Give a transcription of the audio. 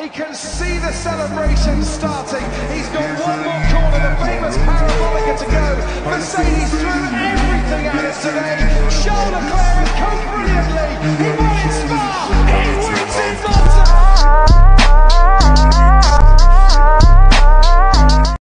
We can see the celebration starting. He's got one more corner, the famous